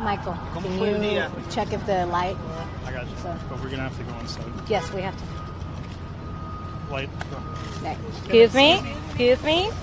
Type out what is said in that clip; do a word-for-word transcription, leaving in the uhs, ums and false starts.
Michael, ¿Cómo can fue el you día? check if the light? I got you. So- But we're gonna have to go inside. Yes, we have to. Light. Okay. Excuse me. Excuse me.